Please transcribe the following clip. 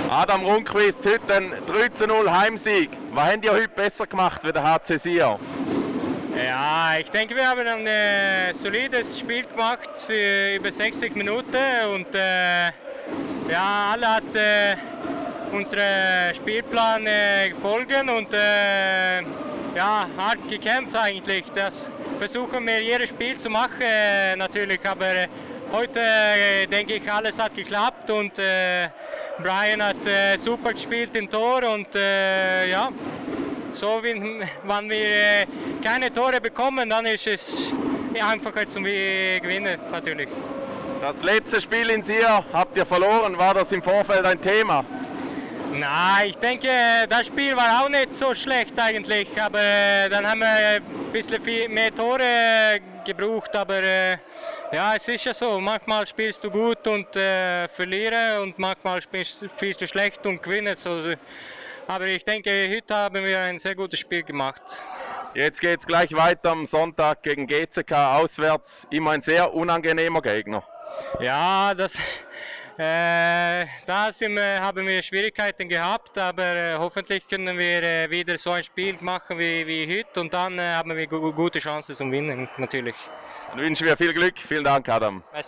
Adam Rundqvist, heute ein 3:0 Heimsieg. Was habt ihr heute besser gemacht wie der HC Sion? Ja, ich denke, wir haben ein solides Spiel gemacht für über 60 Minuten und ja, alle hat unseren Spielplan gefolgt und ja, hart gekämpft eigentlich. Das versuchen wir jedes Spiel zu machen natürlich, aber heute denke ich, alles hat geklappt und Brian hat super gespielt im Tor und ja, so wenn wir keine Tore bekommen, dann ist es einfacher zum Gewinnen natürlich. Das letzte Spiel in Sier habt ihr verloren. War das im Vorfeld ein Thema? Nein, ich denke, das Spiel war auch nicht so schlecht eigentlich, aber dann haben wir ein bisschen mehr Tore gebraucht, aber ja, es ist ja so, manchmal spielst du gut und verlieren und manchmal spielst du schlecht und gewinnst. Also, aber ich denke, heute haben wir ein sehr gutes Spiel gemacht. Jetzt geht es gleich weiter am Sonntag gegen GCK auswärts. Immer ein sehr unangenehmer Gegner. Ja, haben wir Schwierigkeiten gehabt, aber hoffentlich können wir wieder so ein Spiel machen wie heute und dann haben wir gute Chancen zum Gewinnen natürlich. Dann wünschen wir viel Glück. Vielen Dank, Adam.